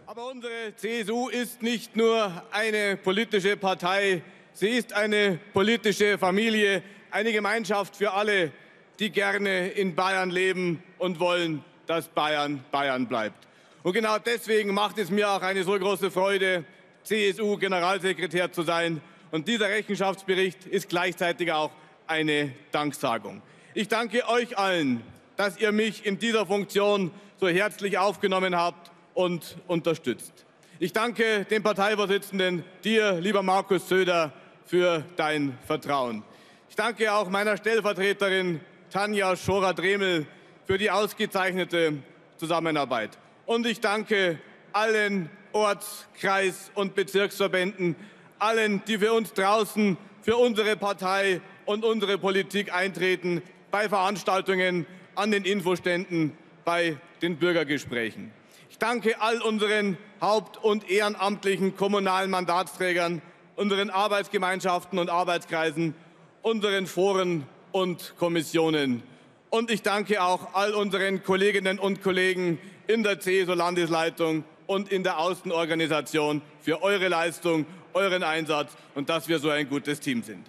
Aber unsere CSU ist nicht nur eine politische Partei, sie ist eine politische Familie, eine Gemeinschaft für alle, die gerne in Bayern leben und wollen, dass Bayern Bayern bleibt. Und genau deswegen macht es mir auch eine so große Freude, CSU-Generalsekretär zu sein. Und dieser Rechenschaftsbericht ist gleichzeitig auch eine Danksagung. Ich danke euch allen, dass ihr mich in dieser Funktion so herzlich aufgenommen habt und unterstützt. Ich danke dem Parteivorsitzenden, dir, lieber Markus Söder, für dein Vertrauen. Ich danke auch meiner Stellvertreterin Tanja Schorer-Dremel für die ausgezeichnete Zusammenarbeit. Und ich danke allen Orts-, Kreis- und Bezirksverbänden, allen, die für uns draußen, für unsere Partei und unsere Politik eintreten, bei Veranstaltungen, an den Infoständen, bei den Bürgergesprächen. Ich danke all unseren haupt- und ehrenamtlichen kommunalen Mandatsträgern, unseren Arbeitsgemeinschaften und Arbeitskreisen, unseren Foren und Kommissionen. Und ich danke auch all unseren Kolleginnen und Kollegen in der CSU-Landesleitung und in der Außenorganisation für eure Leistung, euren Einsatz und dass wir so ein gutes Team sind.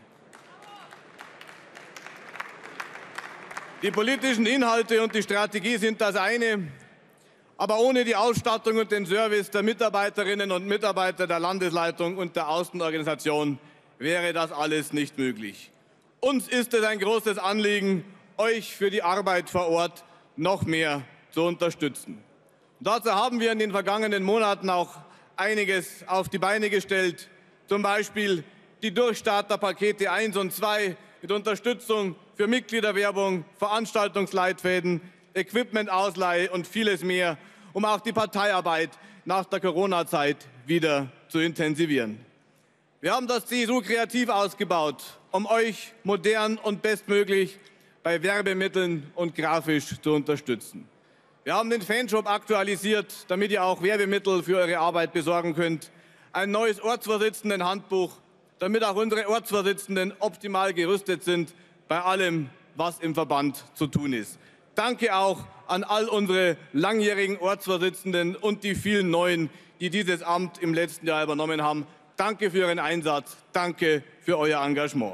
Die politischen Inhalte und die Strategie sind das eine. Aber ohne die Ausstattung und den Service der Mitarbeiterinnen und Mitarbeiter der Landesleitung und der Außenorganisation wäre das alles nicht möglich. Uns ist es ein großes Anliegen, euch für die Arbeit vor Ort noch mehr zu unterstützen. Und dazu haben wir in den vergangenen Monaten auch einiges auf die Beine gestellt, zum Beispiel die Durchstarterpakete 1 und 2 mit Unterstützung für Mitgliederwerbung, Veranstaltungsleitfäden, Equipmentausleihe und vieles mehr, um auch die Parteiarbeit nach der Corona-Zeit wieder zu intensivieren. Wir haben das CSU kreativ ausgebaut, um euch modern und bestmöglich bei Werbemitteln und grafisch zu unterstützen. Wir haben den Fanshop aktualisiert, damit ihr auch Werbemittel für eure Arbeit besorgen könnt. Ein neues Ortsvorsitzendenhandbuch, damit auch unsere Ortsvorsitzenden optimal gerüstet sind bei allem, was im Verband zu tun ist. Danke auch an all unsere langjährigen Ortsvorsitzenden und die vielen Neuen, die dieses Amt im letzten Jahr übernommen haben. Danke für Ihren Einsatz, danke für euer Engagement.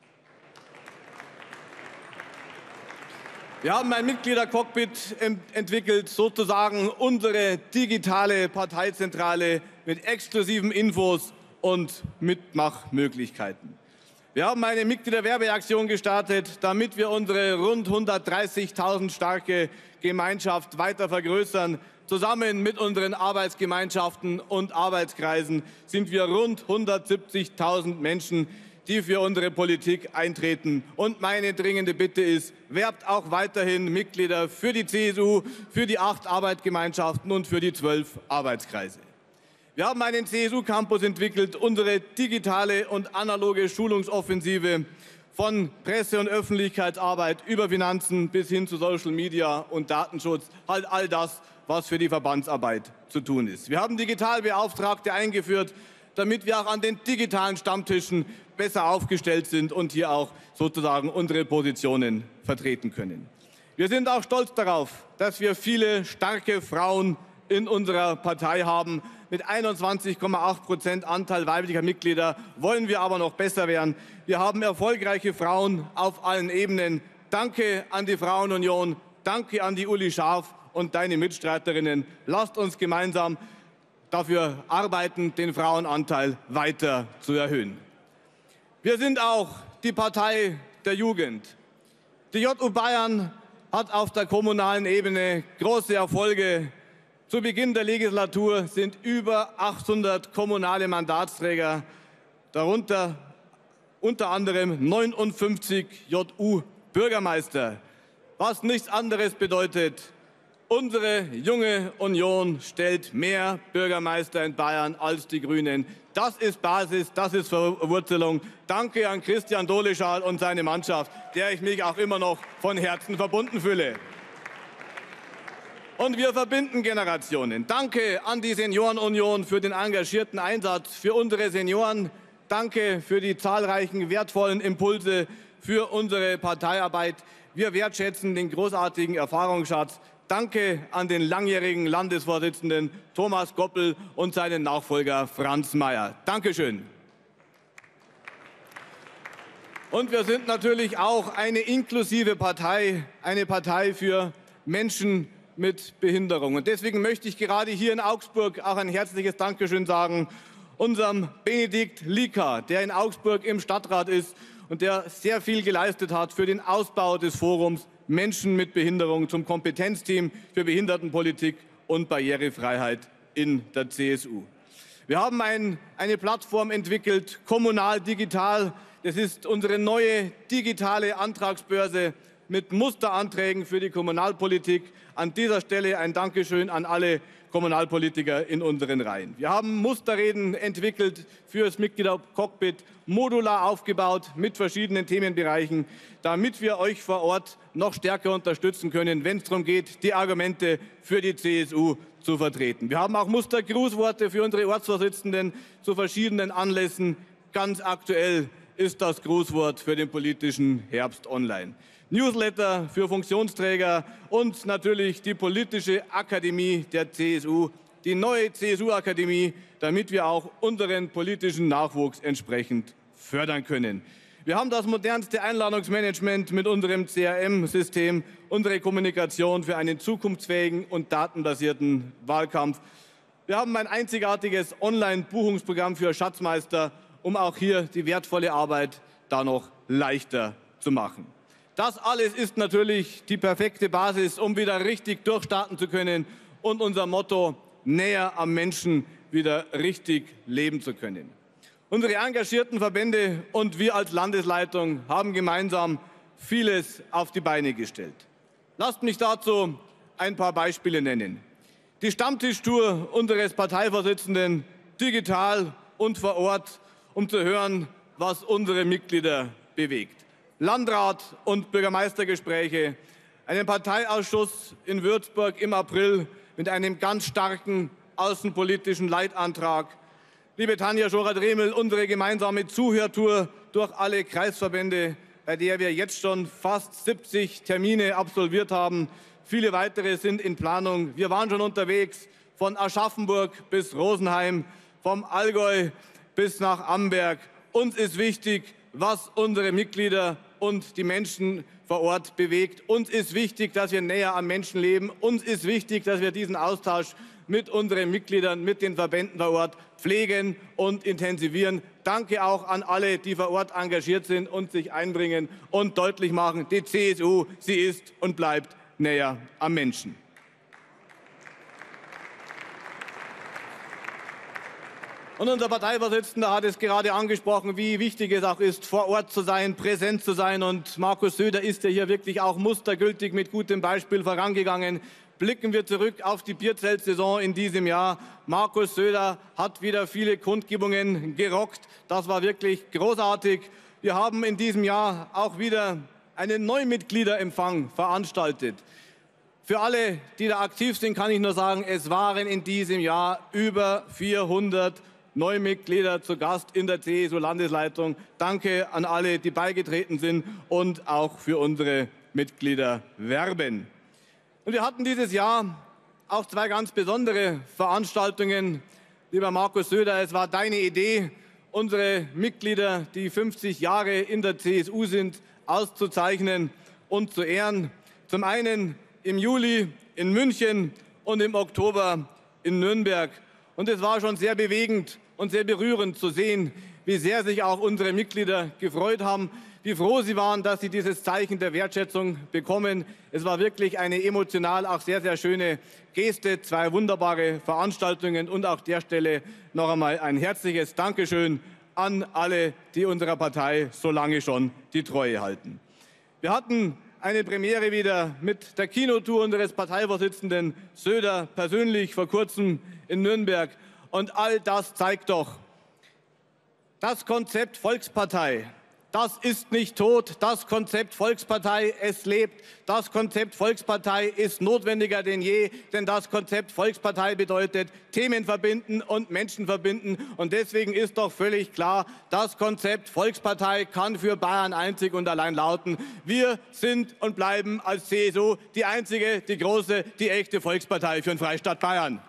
Wir haben ein Mitgliedercockpit entwickelt, sozusagen unsere digitale Parteizentrale mit exklusiven Infos und Mitmachmöglichkeiten. Wir haben eine Mitgliederwerbeaktion gestartet, damit wir unsere rund 130.000 starke Gemeinschaft weiter vergrößern. Zusammen mit unseren Arbeitsgemeinschaften und Arbeitskreisen sind wir rund 170.000 Menschen, die für unsere Politik eintreten. Und meine dringende Bitte ist, werbt auch weiterhin Mitglieder für die CSU, für die 8 Arbeitsgemeinschaften und für die 12 Arbeitskreise. Wir haben einen CSU-Campus entwickelt, unsere digitale und analoge Schulungsoffensive von Presse- und Öffentlichkeitsarbeit über Finanzen bis hin zu Social Media und Datenschutz, halt all das, was für die Verbandsarbeit zu tun ist. Wir haben Digitalbeauftragte eingeführt, damit wir auch an den digitalen Stammtischen besser aufgestellt sind und hier auch sozusagen unsere Positionen vertreten können. Wir sind auch stolz darauf, dass wir viele starke Frauen in unserer Partei haben. Mit 21,8% Anteil weiblicher Mitglieder wollen wir aber noch besser werden. Wir haben erfolgreiche Frauen auf allen Ebenen. Danke an die Frauenunion, danke an die Uli Scharf und deine Mitstreiterinnen. Lasst uns gemeinsam dafür arbeiten, den Frauenanteil weiter zu erhöhen. Wir sind auch die Partei der Jugend. Die JU Bayern hat auf der kommunalen Ebene große Erfolge. Zu Beginn der Legislatur sind über 800 kommunale Mandatsträger, darunter unter anderem 59 JU-Bürgermeister, was nichts anderes bedeutet. Unsere junge Union stellt mehr Bürgermeister in Bayern als die Grünen. Das ist Basis, das ist Verwurzelung. Danke an Christian Doleschal und seine Mannschaft, der ich mich auch immer noch von Herzen verbunden fühle. Und wir verbinden Generationen. Danke an die Seniorenunion für den engagierten Einsatz für unsere Senioren. Danke für die zahlreichen wertvollen Impulse für unsere Parteiarbeit. Wir wertschätzen den großartigen Erfahrungsschatz. Danke an den langjährigen Landesvorsitzenden Thomas Goppel und seinen Nachfolger Franz Mayer. Dankeschön. Und wir sind natürlich auch eine inklusive Partei, eine Partei für Menschen mit Behinderung. Und deswegen möchte ich gerade hier in Augsburg auch ein herzliches Dankeschön sagen unserem Benedikt Lieker, der in Augsburg im Stadtrat ist und der sehr viel geleistet hat für den Ausbau des Forums Menschen mit Behinderung zum Kompetenzteam für Behindertenpolitik und Barrierefreiheit in der CSU. Wir haben eine Plattform entwickelt, Kommunal Digital. Das ist unsere neue digitale Antragsbörse mit Musteranträgen für die Kommunalpolitik. An dieser Stelle ein Dankeschön an alle Kommunalpolitiker in unseren Reihen. Wir haben Musterreden entwickelt für das Mitgliedercockpit, modular aufgebaut mit verschiedenen Themenbereichen, damit wir euch vor Ort noch stärker unterstützen können, wenn es darum geht, die Argumente für die CSU zu vertreten. Wir haben auch Mustergrußworte für unsere Ortsvorsitzenden zu verschiedenen Anlässen. Ganz aktuell ist das Grußwort für den politischen Herbst online. Newsletter für Funktionsträger und natürlich die politische Akademie der CSU, die neue CSU-Akademie, damit wir auch unseren politischen Nachwuchs entsprechend fördern können. Wir haben das modernste Einladungsmanagement mit unserem CRM-System, unsere Kommunikation für einen zukunftsfähigen und datenbasierten Wahlkampf. Wir haben ein einzigartiges Online-Buchungsprogramm für Schatzmeister, um auch hier die wertvolle Arbeit da noch leichter zu machen. Das alles ist natürlich die perfekte Basis, um wieder richtig durchstarten zu können und unser Motto näher am Menschen wieder richtig leben zu können. Unsere engagierten Verbände und wir als Landesleitung haben gemeinsam vieles auf die Beine gestellt. Lasst mich dazu ein paar Beispiele nennen. Die Stammtischtour unseres Parteivorsitzenden digital und vor Ort, um zu hören, was unsere Mitglieder bewegt. Landrat- und Bürgermeistergespräche, einen Parteiausschuss in Würzburg im April mit einem ganz starken außenpolitischen Leitantrag. Liebe Tanja Schorat-Remel, unsere gemeinsame Zuhörtour durch alle Kreisverbände, bei der wir jetzt schon fast 70 Termine absolviert haben. Viele weitere sind in Planung. Wir waren schon unterwegs von Aschaffenburg bis Rosenheim, vom Allgäu bis nach Amberg. Uns ist wichtig, was unsere Mitglieder und die Menschen vor Ort bewegt. Uns ist wichtig, dass wir näher am Menschen leben. Uns ist wichtig, dass wir diesen Austausch mit unseren Mitgliedern, mit den Verbänden vor Ort pflegen und intensivieren. Danke auch an alle, die vor Ort engagiert sind und sich einbringen und deutlich machen, die CSU, sie ist und bleibt näher am Menschen. Und unser Parteivorsitzender hat es gerade angesprochen, wie wichtig es auch ist, vor Ort zu sein, präsent zu sein. Und Markus Söder ist ja hier wirklich auch mustergültig mit gutem Beispiel vorangegangen. Blicken wir zurück auf die Bierzeltsaison in diesem Jahr. Markus Söder hat wieder viele Kundgebungen gerockt. Das war wirklich großartig. Wir haben in diesem Jahr auch wieder einen Neumitgliederempfang veranstaltet. Für alle, die da aktiv sind, kann ich nur sagen, es waren in diesem Jahr über 400 Neumitglieder zu Gast in der CSU-Landesleitung. Danke an alle, die beigetreten sind und auch für unsere Mitglieder werben. Und wir hatten dieses Jahr auch zwei ganz besondere Veranstaltungen. Lieber Markus Söder, es war deine Idee, unsere Mitglieder, die 50 Jahre in der CSU sind, auszuzeichnen und zu ehren. Zum einen im Juli in München und im Oktober in Nürnberg. Und es war schon sehr bewegend und sehr berührend zu sehen, wie sehr sich auch unsere Mitglieder gefreut haben, wie froh sie waren, dass sie dieses Zeichen der Wertschätzung bekommen. Es war wirklich eine emotional auch sehr, sehr schöne Geste, zwei wunderbare Veranstaltungen und auch der Stelle noch einmal ein herzliches Dankeschön an alle, die unserer Partei so lange schon die Treue halten. Wir hatten eine Premiere wieder mit der Kinotour unseres Parteivorsitzenden Söder persönlich vor kurzem in Nürnberg. Und all das zeigt doch, das Konzept Volkspartei Das ist nicht tot. Das Konzept Volkspartei, es lebt. Das Konzept Volkspartei ist notwendiger denn je, denn das Konzept Volkspartei bedeutet Themen verbinden und Menschen verbinden. Und deswegen ist doch völlig klar, das Konzept Volkspartei kann für Bayern einzig und allein lauten: Wir sind und bleiben als CSU die einzige, die große, die echte Volkspartei für den Freistaat Bayern.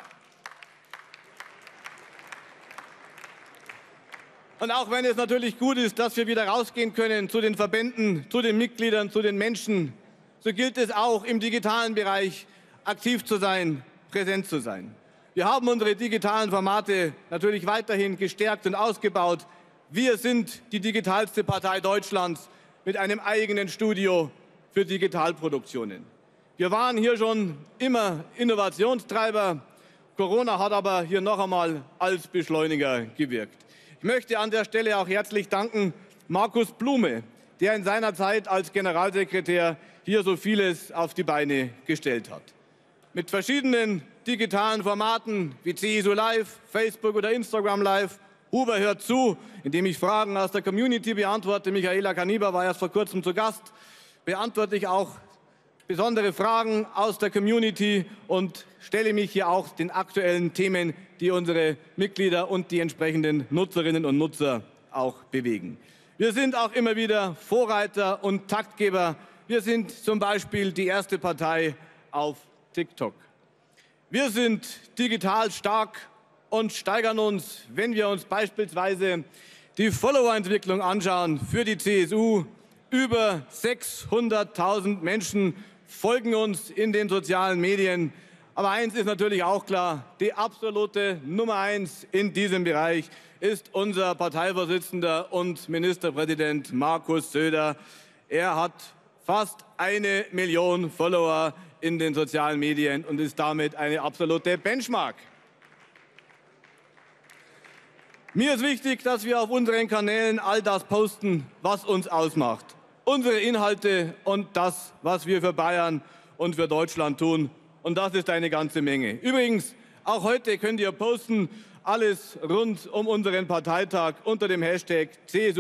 Und auch wenn es natürlich gut ist, dass wir wieder rausgehen können zu den Verbänden, zu den Mitgliedern, zu den Menschen, so gilt es auch im digitalen Bereich aktiv zu sein, präsent zu sein. Wir haben unsere digitalen Formate natürlich weiterhin gestärkt und ausgebaut. Wir sind die digitalste Partei Deutschlands mit einem eigenen Studio für Digitalproduktionen. Wir waren hier schon immer Innovationstreiber. Corona hat aber hier noch einmal als Beschleuniger gewirkt. Ich möchte an der Stelle auch herzlich danken Markus Blume, der in seiner Zeit als Generalsekretär hier so vieles auf die Beine gestellt hat. Mit verschiedenen digitalen Formaten wie CSU Live, Facebook oder Instagram Live, Huber hört zu, indem ich Fragen aus der Community beantworte. Michaela Kaniber war erst vor kurzem zu Gast. Beantworte ich auch besondere Fragen aus der Community und stelle mich hier auch den aktuellen Themen, die unsere Mitglieder und die entsprechenden Nutzerinnen und Nutzer auch bewegen. Wir sind auch immer wieder Vorreiter und Taktgeber. Wir sind zum Beispiel die erste Partei auf TikTok. Wir sind digital stark und steigern uns, wenn wir uns beispielsweise die Followerentwicklung anschauen für die CSU. Über 600.000 Menschen folgen uns in den sozialen Medien. Aber eins ist natürlich auch klar: Die absolute Nummer 1 in diesem Bereich ist unser Parteivorsitzender und Ministerpräsident Markus Söder. Er hat fast 1 Million Follower in den sozialen Medien und ist damit eine absolute Benchmark. Mir ist wichtig, dass wir auf unseren Kanälen all das posten, was uns ausmacht. Unsere Inhalte und das, was wir für Bayern und für Deutschland tun. Und das ist eine ganze Menge. Übrigens, auch heute könnt ihr posten, alles rund um unseren Parteitag unter dem Hashtag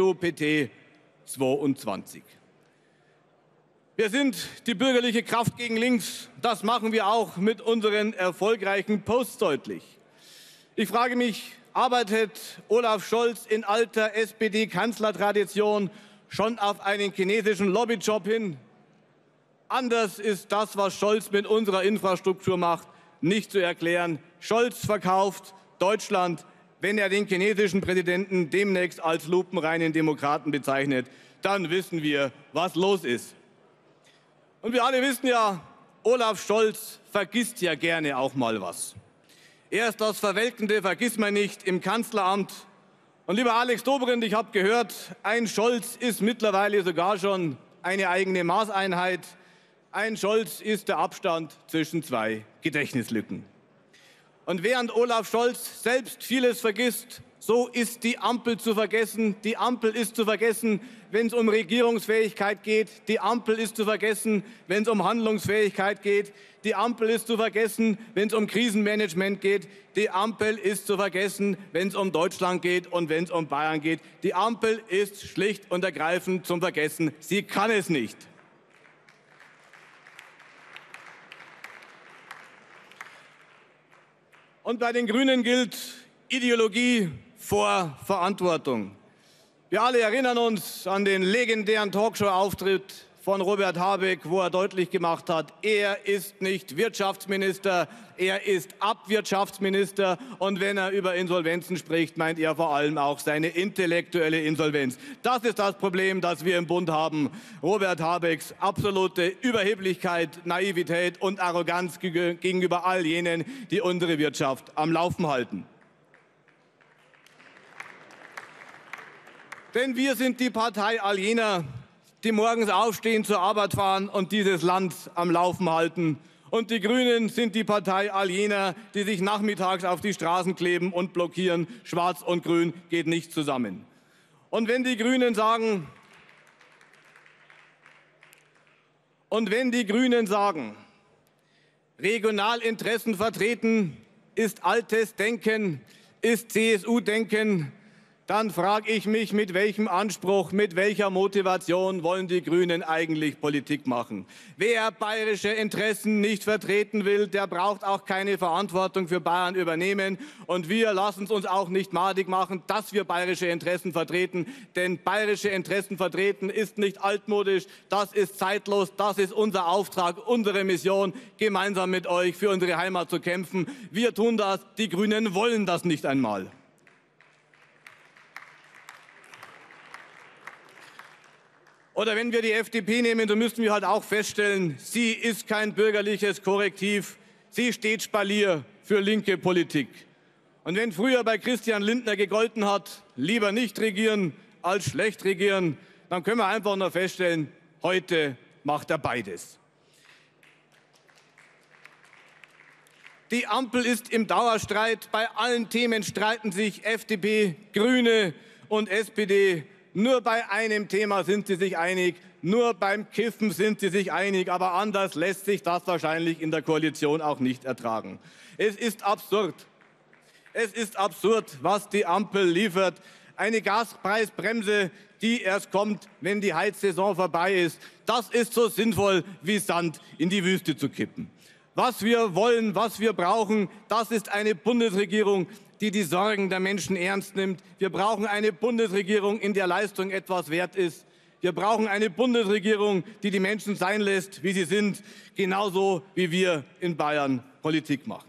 CSUPT22. Wir sind die bürgerliche Kraft gegen links. Das machen wir auch mit unseren erfolgreichen Posts deutlich. Ich frage mich, arbeitet Olaf Scholz in alter SPD-Kanzlertradition schon auf einen chinesischen Lobbyjob hin? Anders ist das, was Scholz mit unserer Infrastruktur macht, nicht zu erklären. Scholz verkauft Deutschland, wenn er den chinesischen Präsidenten demnächst als lupenreinen Demokraten bezeichnet. Dann wissen wir, was los ist. Und wir alle wissen ja, Olaf Scholz vergisst ja gerne auch mal was. Er ist das verwelkende Vergissmeinnicht im Kanzleramt. Und lieber Alex Dobrindt, ich habe gehört, ein Scholz ist mittlerweile sogar schon eine eigene Maßeinheit. Ein Scholz ist der Abstand zwischen 2 Gedächtnislücken. Und während Olaf Scholz selbst vieles vergisst, so ist die Ampel zu vergessen. Die Ampel ist zu vergessen, wenn es um Regierungsfähigkeit geht. Die Ampel ist zu vergessen, wenn es um Handlungsfähigkeit geht. Die Ampel ist zu vergessen, wenn es um Krisenmanagement geht. Die Ampel ist zu vergessen, wenn es um Deutschland geht und wenn es um Bayern geht. Die Ampel ist schlicht und ergreifend zum Vergessen. Sie kann es nicht. Und bei den Grünen gilt Ideologie vor Verantwortung. Wir alle erinnern uns an den legendären Talkshow-Auftritt von Robert Habeck, wo er deutlich gemacht hat, er ist nicht Wirtschaftsminister, er ist Abwirtschaftsminister. Und wenn er über Insolvenzen spricht, meint er vor allem auch seine intellektuelle Insolvenz. Das ist das Problem, das wir im Bund haben. Robert Habecks absolute Überheblichkeit, Naivität und Arroganz gegenüber all jenen, die unsere Wirtschaft am Laufen halten. Denn wir sind die Partei all jener, die morgens aufstehen, zur Arbeit fahren und dieses Land am Laufen halten. Und die Grünen sind die Partei all jener, die sich nachmittags auf die Straßen kleben und blockieren. Schwarz und Grün geht nicht zusammen. Und wenn die Grünen sagen, Regionalinteressen vertreten ist altes Denken, ist CSU-Denken, dann frage ich mich, mit welchem Anspruch, mit welcher Motivation wollen die Grünen eigentlich Politik machen? Wer bayerische Interessen nicht vertreten will, der braucht auch keine Verantwortung für Bayern übernehmen. Und wir lassen es uns auch nicht madig machen, dass wir bayerische Interessen vertreten. Denn bayerische Interessen vertreten ist nicht altmodisch, das ist zeitlos, das ist unser Auftrag, unsere Mission, gemeinsam mit euch für unsere Heimat zu kämpfen. Wir tun das, die Grünen wollen das nicht einmal. Oder wenn wir die FDP nehmen, dann müssen wir halt auch feststellen, sie ist kein bürgerliches Korrektiv, sie steht Spalier für linke Politik. Und wenn früher bei Christian Lindner gegolten hat, lieber nicht regieren als schlecht regieren, dann können wir einfach nur feststellen, heute macht er beides. Die Ampel ist im Dauerstreit, bei allen Themen streiten sich FDP, Grüne und SPD. Nur bei einem Thema sind sie sich einig, nur beim Kiffen sind sie sich einig, aber anders lässt sich das wahrscheinlich in der Koalition auch nicht ertragen. Es ist absurd. Es ist absurd, was die Ampel liefert. Eine Gaspreisbremse, die erst kommt, wenn die Heizsaison vorbei ist. Das ist so sinnvoll wie Sand in die Wüste zu kippen. Was wir wollen, was wir brauchen, das ist eine Bundesregierung, die die Sorgen der Menschen ernst nimmt. Wir brauchen eine Bundesregierung, in der Leistung etwas wert ist. Wir brauchen eine Bundesregierung, die die Menschen sein lässt, wie sie sind, genauso wie wir in Bayern Politik machen.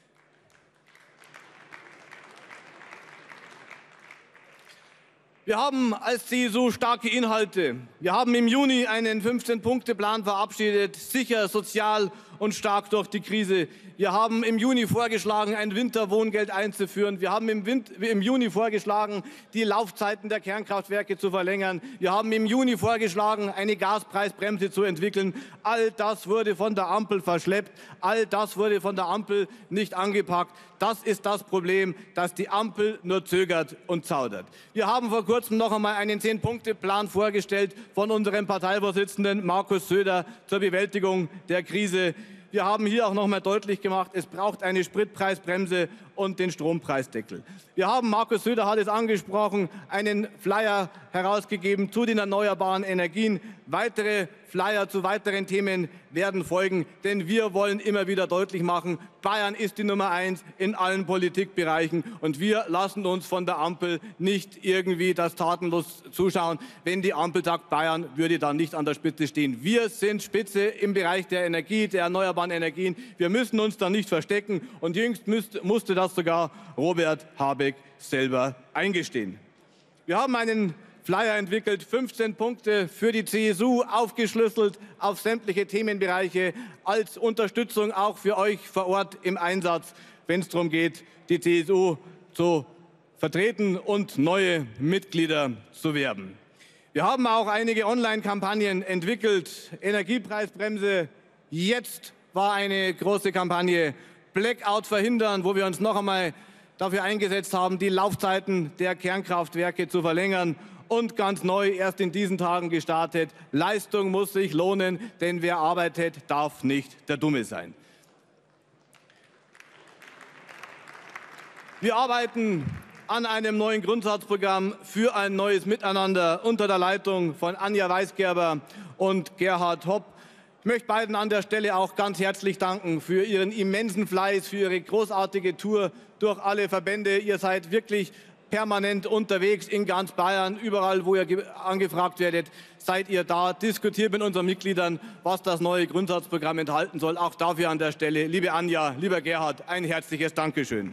Wir haben als CSU starke Inhalte. Wir haben im Juni einen 15-Punkte-Plan verabschiedet, sicher, sozial und stark durch die Krise. Wir haben im Juni vorgeschlagen, ein Winterwohngeld einzuführen. Wir haben im Juni vorgeschlagen, die Laufzeiten der Kernkraftwerke zu verlängern. Wir haben im Juni vorgeschlagen, eine Gaspreisbremse zu entwickeln. All das wurde von der Ampel verschleppt. All das wurde von der Ampel nicht angepackt. Das ist das Problem, dass die Ampel nur zögert und zaudert. Wir haben vor kurzem noch einmal einen 10-Punkte-Plan vorgestellt von unserem Parteivorsitzenden Markus Söder zur Bewältigung der Krise. Wir haben hier auch noch mal deutlich gemacht, es braucht eine Spritpreisbremse und den Strompreisdeckel. Wir haben, Markus Söder hat es angesprochen, einen Flyer herausgegeben zu den erneuerbaren Energien. Weitere Flyer zu weiteren Themen werden folgen, denn wir wollen immer wieder deutlich machen, Bayern ist die Nummer 1 in allen Politikbereichen und wir lassen uns von der Ampel nicht irgendwie das tatenlos zuschauen, wenn die Ampel sagt, Bayern würde dann nicht an der Spitze stehen. Wir sind Spitze im Bereich der Energie, der erneuerbaren Energien. Wir müssen uns da nicht verstecken und jüngst musste das sogar Robert Habeck selber eingestehen. Wir haben einen Flyer entwickelt, 15 Punkte für die CSU, aufgeschlüsselt auf sämtliche Themenbereiche, als Unterstützung auch für euch vor Ort im Einsatz, wenn es darum geht, die CSU zu vertreten und neue Mitglieder zu werben. Wir haben auch einige Online-Kampagnen entwickelt. Energiepreisbremse, jetzt war eine große Kampagne. Blackout verhindern, wo wir uns noch einmal dafür eingesetzt haben, die Laufzeiten der Kernkraftwerke zu verlängern. Und ganz neu, erst in diesen Tagen gestartet, Leistung muss sich lohnen, denn wer arbeitet, darf nicht der Dumme sein. Wir arbeiten an einem neuen Grundsatzprogramm für ein neues Miteinander unter der Leitung von Anja Weisgerber und Gerhard Hopp. Ich möchte beiden an der Stelle auch ganz herzlich danken für ihren immensen Fleiß, für ihre großartige Tour durch alle Verbände. Ihr seid wirklich permanent unterwegs in ganz Bayern. Überall, wo ihr angefragt werdet, seid ihr da. Diskutiert mit unseren Mitgliedern, was das neue Grundsatzprogramm enthalten soll. Auch dafür an der Stelle, liebe Anja, lieber Gerhard, ein herzliches Dankeschön.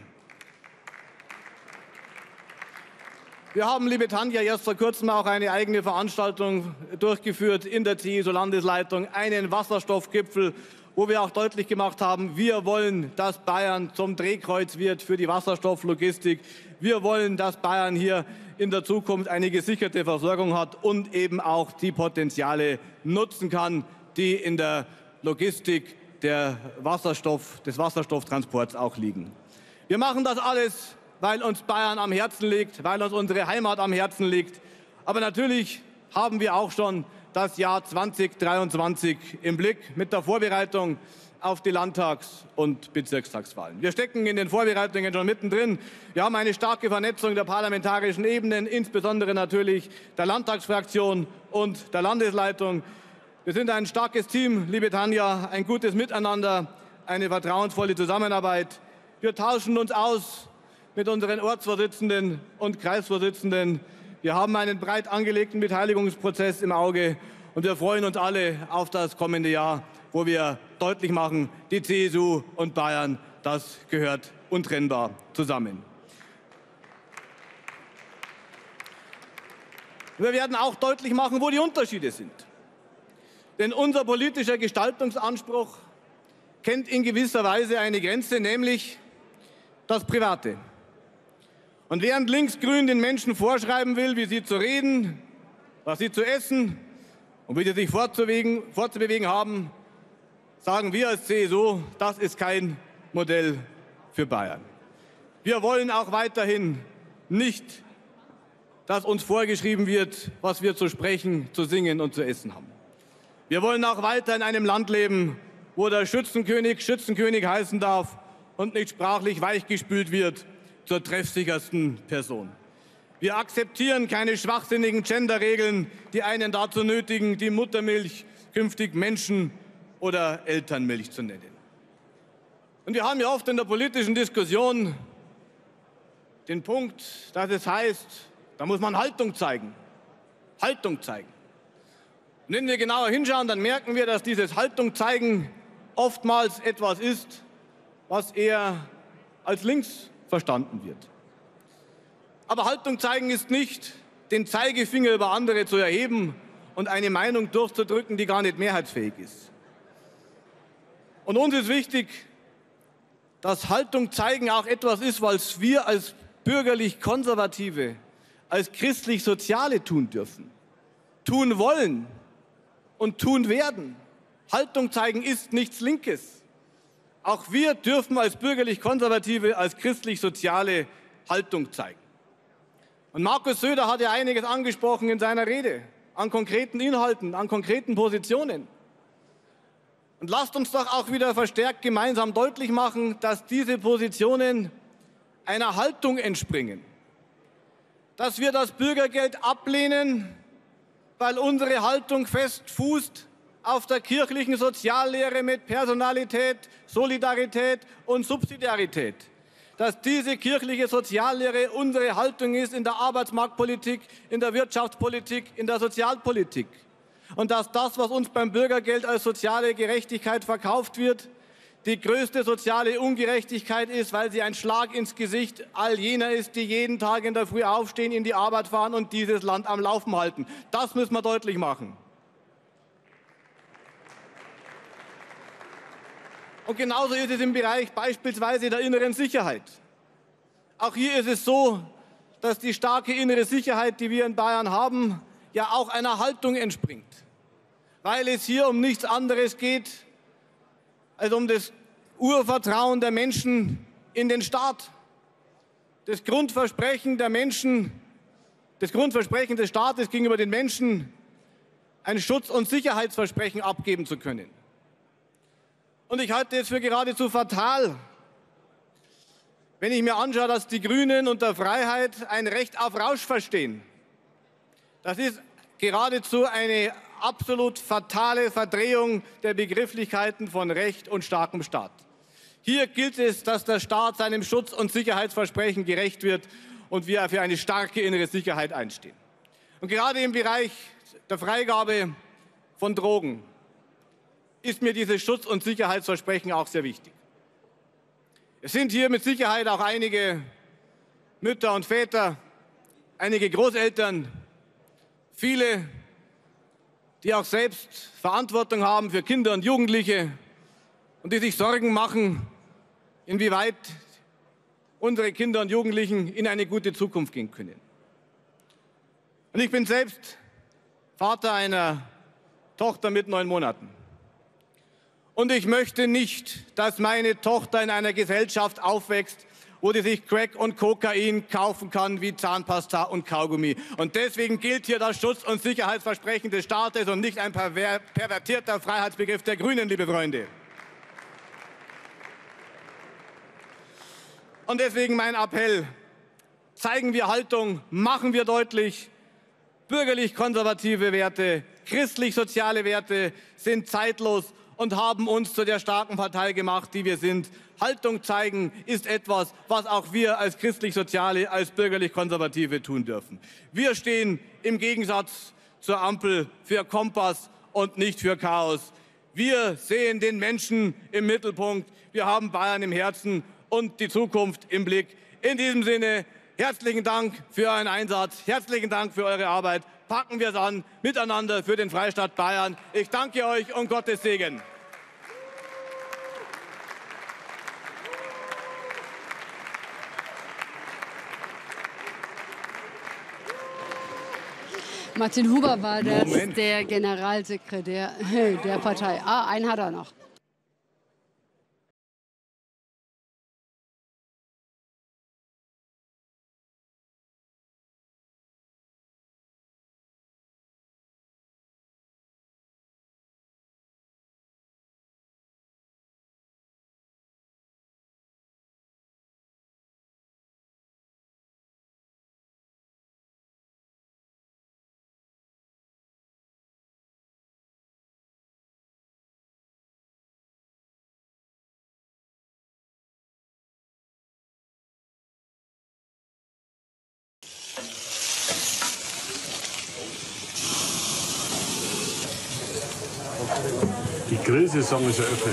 Wir haben, liebe Tanja, erst vor kurzem auch eine eigene Veranstaltung durchgeführt in der CSU-Landesleitung, einen Wasserstoffgipfel, wo wir auch deutlich gemacht haben, wir wollen, dass Bayern zum Drehkreuz wird für die Wasserstofflogistik. Wir wollen, dass Bayern hier in der Zukunft eine gesicherte Versorgung hat und eben auch die Potenziale nutzen kann, die in der Logistik des Wasserstofftransports auch liegen. Wir machen das alles, weil uns Bayern am Herzen liegt, weil uns unsere Heimat am Herzen liegt. Aber natürlich haben wir auch schon das Jahr 2023 im Blick mit der Vorbereitung auf die Landtags- und Bezirkstagswahlen. Wir stecken in den Vorbereitungen schon mittendrin. Wir haben eine starke Vernetzung der parlamentarischen Ebenen, insbesondere natürlich der Landtagsfraktion und der Landesleitung. Wir sind ein starkes Team, liebe Tanja, ein gutes Miteinander, eine vertrauensvolle Zusammenarbeit. Wir tauschen uns aus mit unseren Ortsvorsitzenden und Kreisvorsitzenden. Wir haben einen breit angelegten Beteiligungsprozess im Auge und wir freuen uns alle auf das kommende Jahr, wo wir deutlich machen, die CSU und Bayern, das gehört untrennbar zusammen. Wir werden auch deutlich machen, wo die Unterschiede sind. Denn unser politischer Gestaltungsanspruch kennt in gewisser Weise eine Grenze, nämlich das Private. Und während Linksgrün den Menschen vorschreiben will, wie sie zu reden, was sie zu essen und wie sie sich fortzubewegen haben, sagen wir als CSU, das ist kein Modell für Bayern. Wir wollen auch weiterhin nicht, dass uns vorgeschrieben wird, was wir zu sprechen, zu singen und zu essen haben. Wir wollen auch weiter in einem Land leben, wo der Schützenkönig Schützenkönig heißen darf und nicht sprachlich weichgespült wird zur treffsichersten Person. Wir akzeptieren keine schwachsinnigen Genderregeln, die einen dazu nötigen, die Muttermilch künftig Menschen- oder Elternmilch zu nennen. Und wir haben ja oft in der politischen Diskussion den Punkt, dass es heißt, da muss man Haltung zeigen. Haltung zeigen. Und wenn wir genauer hinschauen, dann merken wir, dass dieses Haltung zeigen oftmals etwas ist, was eher als links verstanden wird. Aber Haltung zeigen ist nicht, den Zeigefinger über andere zu erheben und eine Meinung durchzudrücken, die gar nicht mehrheitsfähig ist. Und uns ist wichtig, dass Haltung zeigen auch etwas ist, was wir als bürgerlich-konservative, als christlich-soziale tun dürfen, tun wollen und tun werden. Haltung zeigen ist nichts Linkes. Auch wir dürfen als bürgerlich-konservative, als christlich-soziale Haltung zeigen. Und Markus Söder hat ja einiges angesprochen in seiner Rede, an konkreten Inhalten, an konkreten Positionen. Und lasst uns doch auch wieder verstärkt gemeinsam deutlich machen, dass diese Positionen einer Haltung entspringen. Dass wir das Bürgergeld ablehnen, weil unsere Haltung fest fußt auf der kirchlichen Soziallehre mit Personalität, Solidarität und Subsidiarität. Dass diese kirchliche Soziallehre unsere Haltung ist in der Arbeitsmarktpolitik, in der Wirtschaftspolitik, in der Sozialpolitik. Und dass das, was uns beim Bürgergeld als soziale Gerechtigkeit verkauft wird, die größte soziale Ungerechtigkeit ist, weil sie ein Schlag ins Gesicht all jener ist, die jeden Tag in der Früh aufstehen, in die Arbeit fahren und dieses Land am Laufen halten. Das müssen wir deutlich machen. Und genauso ist es im Bereich beispielsweise der inneren Sicherheit. Auch hier ist es so, dass die starke innere Sicherheit, die wir in Bayern haben, ja auch einer Haltung entspringt. Weil es hier um nichts anderes geht, als um das Urvertrauen der Menschen in den Staat. Das Grundversprechen der Menschen, das Grundversprechen des Staates gegenüber den Menschen, ein Schutz- und Sicherheitsversprechen abgeben zu können. Und ich halte es für geradezu fatal, wenn ich mir anschaue, dass die Grünen unter Freiheit ein Recht auf Rausch verstehen. Das ist geradezu eine absolut fatale Verdrehung der Begrifflichkeiten von Recht und starkem Staat. Hier gilt es, dass der Staat seinem Schutz- und Sicherheitsversprechen gerecht wird und wir für eine starke innere Sicherheit einstehen. Und gerade im Bereich der Freigabe von Drogen ist mir dieses Schutz- und Sicherheitsversprechen auch sehr wichtig. Es sind hier mit Sicherheit auch einige Mütter und Väter, einige Großeltern, viele, die auch selbst Verantwortung haben für Kinder und Jugendliche und die sich Sorgen machen, inwieweit unsere Kinder und Jugendlichen in eine gute Zukunft gehen können. Und ich bin selbst Vater einer Tochter mit 9 Monaten. Und ich möchte nicht, dass meine Tochter in einer Gesellschaft aufwächst, wo sie sich Crack und Kokain kaufen kann wie Zahnpasta und Kaugummi. Und deswegen gilt hier das Schutz- und Sicherheitsversprechen des Staates und nicht ein pervertierter Freiheitsbegriff der Grünen, liebe Freunde. Und deswegen mein Appell: Zeigen wir Haltung, machen wir deutlich, bürgerlich-konservative Werte, christlich-soziale Werte sind zeitlos und haben uns zu der starken Partei gemacht, die wir sind. Haltung zeigen ist etwas, was auch wir als christlich-soziale, als bürgerlich-konservative tun dürfen. Wir stehen im Gegensatz zur Ampel für Kompass und nicht für Chaos. Wir sehen den Menschen im Mittelpunkt. Wir haben Bayern im Herzen und die Zukunft im Blick. In diesem Sinne, herzlichen Dank für euren Einsatz. Herzlichen Dank für eure Arbeit. Packen wir es an, miteinander für den Freistaat Bayern. Ich danke euch und Gottes Segen. Martin Huber war das, der Generalsekretär der Partei. Einen hat er noch. Die Grillsaison ist eröffnet.